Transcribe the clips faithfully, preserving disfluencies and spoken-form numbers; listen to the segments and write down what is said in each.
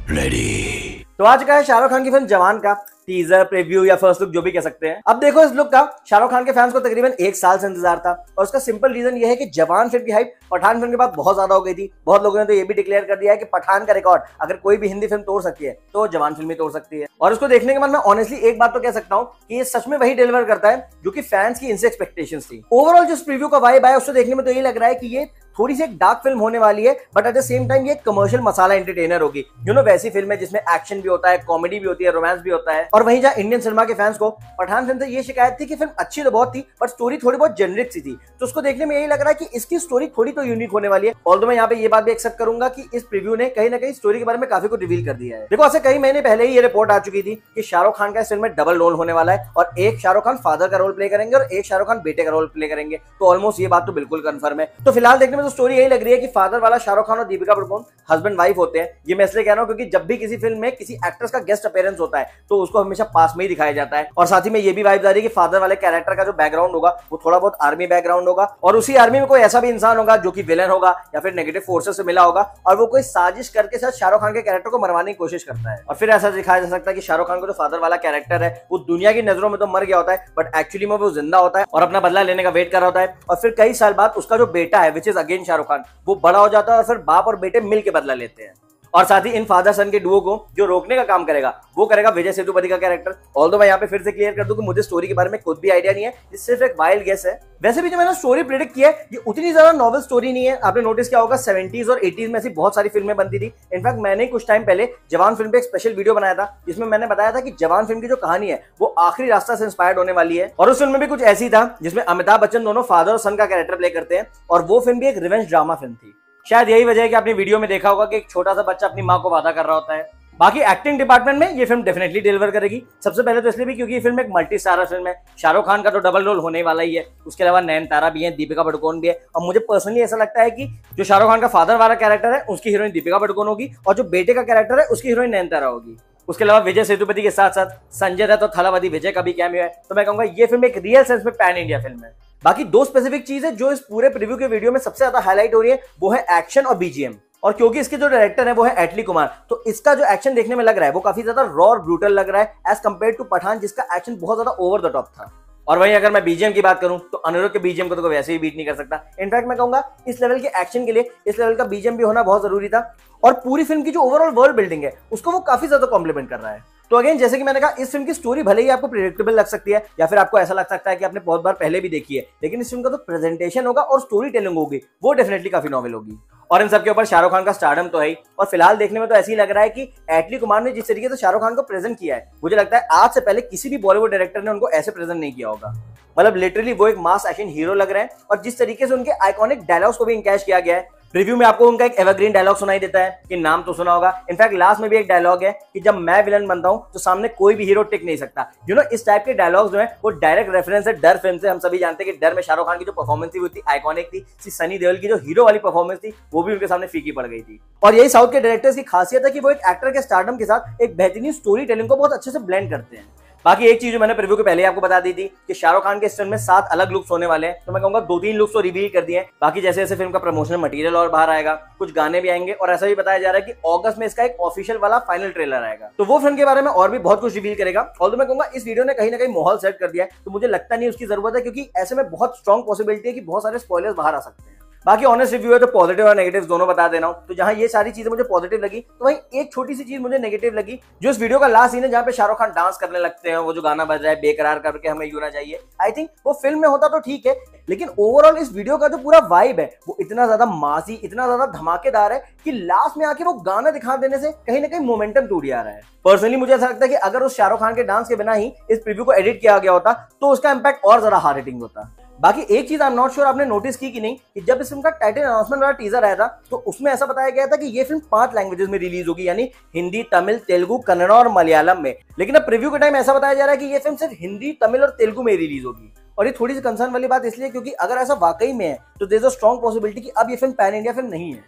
Ready. तो आज का है शाहरुख खान की फिल्म जवान का टीजर, प्रीव्यू या फर्स्ट लुक जो भी कह सकते हैं। अब देखो, इस लुक का शाहरुख खान के फैंस को तकरीबन एक साल से इंतजार था और उसका सिंपल रीजन ये है कि जवान फिल्म की हाइप पठान फिल्म के बाद बहुत ज्यादा हो गई थी। बहुत लोगों ने तो ये भी डिक्लेयर कर दिया है कि पठान का रिकॉर्ड अगर कोई भी हिंदी फिल्म तोड़ सकती है तो जवान फिल्म ही तोड़ सकती है। और उसको देखने के बाद मैं ऑनेस्टली एक बात तो कह सकता हूँ कि ये सच में वही डिलीवर करता है जो कि फैंस की इनसे एक्सपेक्टेशंस थी। ओवरऑल जो प्रीव्यू का वाइब आया उससे देखने में तो ये लग रहा है कि ये थोड़ी सी एक डार्क फिल्म होने वाली है, but at the same time ये कमर्शियल मसाला एंटरटेनर होगी। यू नो वैसी फिल्म है जिसमें एक्शन भी होता है, कॉमेडी भी होती है, रोमांस भी होता है। और वहीं जहां इंडियन सिनेमा के फैंस को पठान फिल्म से ये शिकायत थी कि फिल्म अच्छी तो बहुत थी बट स्टोरी थोड़ी बहुत जेनरिक सी थी, तो उसको देखने में यही लग रहा है कि इसकी स्टोरी थोड़ी तो यूनिक होने वाली है। ऑल्दो मैं यहाँ पे ये बात भी एक्सेप्ट करूंगा कि इस प्रीव्यू ने कहीं ना कहीं स्टोरी के बारे में काफी कुछ रिवील कर दिया है। देखो, ऐसे कई महीने पहले ही ये रिपोर्ट आ चुकी थी कि शाहरुख खान का इस फिल्म में डबल रोल होने वाला है और एक शाहरुख खान फादर का रोल प्ले करेंगे और एक शाहरुख खान बेटे का रोल प्ले करेंगे। तो ऑलमोस्ट ये बात तो बिल्कुल कंफर्म है। तो फिलहाल देखने में तो स्टोरी यही लग रही है कि फादर वाला शाहरुख खान और दीपिका पादुकोण हस्बैंड वाइफ होते हैं। ये मैं इसलिए कह रहा हूं क्योंकि जब भी किसी फिल्म में किसी एक्ट्रेस का गेस्ट अपीयरेंस होता है तो उसको हमेशा पास में ही दिखाया जाता है। और साथ ही में ये भी वाइब आ रही है कि फादर वाले कैरेक्टर का जो बैकग्राउंड होगा वो थोड़ा बहुत आर्मी बैकग्राउंड होगा और उसी आर्मी में कोई ऐसा भी इंसान होगा जो कि विलेन होगा या फिर नेगेटिव फोर्सेस से मिला होगा और वो कोई साजिश करके साथ शाहरुख खान के कैरेक्टर को मरवाने की कोशिश करता है। और फिर ऐसा दिखाया जा सकता है कि शाहरुख खान को जो फादर वाला कैरेक्टर है वो दुनिया की नजरों में तो मर गया होता है बट एक्चुअली में वो जिंदा होता है और अपना बदला लेने का वेट कर रहा होता है। और फिर कई साल बाद उसका जो बेटा है which is again Shahrukh Khan, वो बड़ा हो जाता है और फिर बाप और बेटे मिल के बदला लेते हैं। और साथ ही इन फादर सन के डुओ को जो रोकने का काम करेगा वो करेगा विजय सेतुपति का कैरेक्टर। ऑल्दो मैं यहाँ पे फिर से क्लियर कर दूं कि मुझे स्टोरी के बारे में खुद भी आइडिया नहीं है, ये सिर्फ एक वाइल्ड गेस है। वैसे भी जो मैंने स्टोरी प्रेडिक्ट किया है ये उतनी ज्यादा नॉवल स्टोरी नहीं है। आपने नोटिस किया होगा सेवेंटीज और एटीज में ऐसी बहुत सारी फिल्में बनती थी। इनफैक्ट मैंने कुछ टाइम पहले जवान फिल्म पे एक स्पेशल वीडियो बनाया था जिसमें मैंने बताया था कि जवान फिल्म की जो कहानी है वो आखिरी रास्ता से इंस्पायर्ड होने वाली है। और उस फिल्म में भी कुछ ऐसी था जिसमें अमिताभ बच्चन दोनों फादर और सन का कैरेक्टर प्ले करते हैं और वो फिल्म भी एक रिवेंज ड्रामा फिल्म थी। शायद यही वजह है कि आपने वीडियो में देखा होगा कि एक छोटा सा बच्चा अपनी मां को वादा कर रहा होता है। बाकी एक्टिंग डिपार्टमेंट में ये फिल्म डेफिनेटली डिलीवर करेगी। सबसे पहले तो इसलिए भी क्योंकि ये फिल्म एक मल्टी स्टारर फिल्म है। शाहरुख खान का तो डबल रोल होने वाला ही है, उसके अलावा नयनतारा भी है, दीपिका पादुकोण भी है। और मुझे पर्सनली ऐसा लगता है कि जो शाहरुख खान का फादर वाला कैरेक्टर है उसकी हीरोइन दीपिका पादुकोण होगी और जो बेटे का कैरेक्टर है उसकी हीरोइन नयनतारा होगी। उसके अलावा विजय सेतुपति के साथ साथ संजय दत्त और थलापति विजय का भी कैमियो है। तो मैं कहूंगा ये फिल्म एक रियल सेंस में पैन इंडिया फिल्म है। बाकी दो स्पेसिफिक चीज है जो इस पूरे प्रीव्यू के वीडियो में सबसे ज्यादा हाईलाइट हो रही है, वो है एक्शन और बीजीएम। और क्योंकि इसके जो डायरेक्टर है वो है एटली कुमार, तो इसका जो एक्शन देखने में लग रहा है वो काफी ज्यादा रॉ और ब्रूटल लग रहा है एज कंपेयर टू पठान जिसका एक्शन बहुत ज्यादा ओवर द टॉप था। और वहीं अगर मैं बीजीएम की बात करूं तो अनुरुद्ध के बीजीएम को तो कोई वैसे ही बीट नहीं कर सकता। इनफैक्ट मैं कहूंगा इस लेवल के एक्शन के लिए इस लेवल का बीजीएम भी होना बहुत जरूरी था। और पूरी फिल्म की जो ओवरऑल वर्ल्ड बिल्डिंग है उसको वो काफी ज्यादा कॉम्प्लीमेंट कर रहा है। तो अगेन जैसे कि मैंने कहा, इस फिल्म की स्टोरी भले ही आपको प्रेडिक्टेबल लग सकती है या फिर आपको ऐसा लग सकता है कि आपने बहुत बार पहले भी देखी है, लेकिन इस फिल्म का तो प्रेजेंटेशन होगा और स्टोरी टेलिंग होगी वो डेफिनेटली काफी नॉवेल होगी। और इन सबके ऊपर शाहरुख खान का स्टारडम तो है ही। और फिलहाल देखने में तो ऐसे ही लग रहा है कि एटली कुमार ने जिस तरीके से शाहरुख खान को प्रेजेंट किया है, मुझे लगता है आज से पहले किसी भी बॉलीवुड डायरेक्टर ने उनको ऐसे प्रेजेंट नहीं किया होगा। मतलब लिटरली वो एक मास एक्शन हीरो लग रहे हैं और जिस तरीके से उनके आइकॉनिक डायलॉग्स को भी इनकैश किया गया है। रिव्यू में आपको उनका एक एवरग्रीन डायलॉग सुनाई देता है कि नाम तो सुना होगा। इनफैक्ट लास्ट में भी एक डायलॉग है कि जब मैं विलन बनता हूं तो सामने कोई भी हीरो टिक नहीं सकता। यू नो इस टाइप के डायलॉग्स जो है वो डायरेक्ट रेफरेंस है डर फिल्म से। हम सभी जानते हैं कि डर में शाहरुख खान की जो परफॉर्मेंस थी वो इतनी आइकॉनिक थी। सनी देओल की जो हीरो वाली परफॉर्मेंस थी वो भी उनके सामने फीकी पड़ गई थी। और यही साउथ के डायरेक्टर्स की खासियत है कि वो एक एक्टर के स्टारडम के साथ एक बेहतरीन स्टोरी टेलिंग को बहुत अच्छे से ब्लेंड करते हैं। बाकी एक चीज जो मैंने प्रीव्यू के पहले आपको बता दी थी कि शाहरुख खान के इस फिल्म में सात अलग लुक्स होने वाले हैं, तो मैं कहूंगा दो तीन लुक्स तो रिवील कर दिए हैं। बाकी जैसे जैसे फिल्म का प्रमोशनल मटेरियल और बाहर आएगा, कुछ गाने भी आएंगे और ऐसा भी बताया जा रहा है कि अगस्त में इसका एक ऑफिशियल वाला फाइनल ट्रेलर आएगा, तो वो फिल्म के बारे में और भी बहुत कुछ रिवील करेगा। ऑल्दो मैं कहूंगा इस वीडियो ने कहीं ना कहीं माहौल सेट कर दिया है, तो मुझे लगता नहीं उसकी जरूरत है क्योंकि ऐसे में बहुत स्ट्रॉन्ग पॉसिबिलिटी है कि बहुत सारे स्पॉयलर्स बाहर आ सकते हैं। बाकी ऑनेस्ट रिव्यू है तो पॉजिटिव और नेगेटिव दोनों बता देना हूं। तो जहां ये सारी चीजें मुझे पॉजिटिव लगी तो वहीं एक छोटी सी चीज मुझे नेगेटिव लगी, जो इस वीडियो का लास्ट सीन है जहां पे शाहरुख खान डांस करने लगते हैं, वो जो गाना बज रहा है बेकरार करके हमें यूं ना चाहिए। आई थिंक वो फिल्म में होता तो ठीक है, लेकिन ओवरऑल इस वीडियो का जो पूरा वाइब है वो इतना ज्यादा मासी, इतना ज्यादा धमाकेदार है कि लास्ट में आके वो गाना दिखा देने से कहीं ना कहीं मोमेंटम टूट जा रहा है। पर्सनली मुझे ऐसा लगता है कि अगर उस शाहरुख खान के डांस के बिना ही इस प्रीव्यू को एडिट किया गया होता तो उसका इंपैक्ट और ज्यादा हार्ड हिटिंग होता। बाकी एक चीज आई एम नॉट श्योर आपने नोटिस की कि नहीं कि जब इस फिल्म का टाइटल अनाउंसमेंट वाला टीजर आया था तो उसमें ऐसा बताया गया था कि ये फिल्म पांच लैंग्वेजेस में रिलीज होगी, यानी हिंदी, तमिल, तेलुगु, कन्नड़ और मलयालम में। लेकिन अब प्रीव्यू के टाइम ऐसा बताया जा रहा है कि ये फिल्म सिर्फ हिंदी, तमिल और तेलुगु में रिलीज होगी। और ये थोड़ी सी कंसर्न वाली बात इसलिए क्योंकि अगर ऐसा वाकई में है तो there is a strong possibility कि अब ये फिल्म पैन इंडिया फिल्म नहीं है।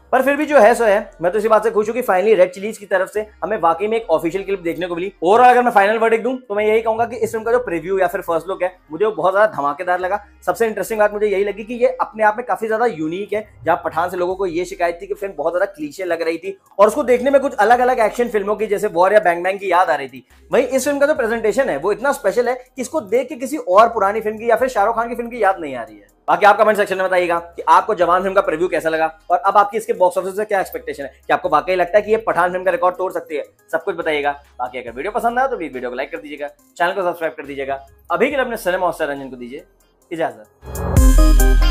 पर फिर भी जो है सो है, मैं तो इसी बात से खुश हूं कि फाइनली रेड चिलीज की तरफ से हमें वाकई में एक ऑफिशियल क्लिप देखने को मिली। ओवरऑल अगर मैं फाइनल वर्डिक्ट दूं तो मैं यही कहूंगा कि इस फिल्म का जो प्रीव्यू या फिर फर्स्ट लुक है मुझे वो बहुत ज्यादा धमाकेदार लगा। सबसे इंटरेस्टिंग बात मुझे यही लगी कि ये अपने आप में काफी ज्यादा यूनिक है। जहां पठान से लोगों को ये शिकायत थी कि फिल्म बहुत ज्यादा क्लीशे लग रही थी और उसको देखने में कुछ अलग अलग एक्शन फिल्मों की जैसे वॉर या बैंग बैंग की याद आ रही थी, वहीं इस फिल्म का जो प्रेजेंटेशन है वो इतना स्पेशल है कि इसको देख के किसी और पुरानी फिल्म की या फिर शाहरुख खान की फिल्म की याद नहीं आ रही है। बाकी आप कमेंट सेक्शन में बताइएगा कि आपको जवान फिल्म का प्रीव्यू कैसा लगा और अब आपकी इसके बॉक्स ऑफिस से क्या एक्सपेक्टेशन है, कि आपको वाकई लगता है कि ये पठान फिल्म का रिकॉर्ड तोड़ सकती है। सब कुछ बताइएगा। बाकी अगर वीडियो पसंद आया तो प्लीज वीडियो को लाइक कर दीजिएगा, चैनल को सब्सक्राइब कर दीजिएगा। अभी के लिए अपने सिनेमा हॉस्टल रंजन को दीजिए इजाजत।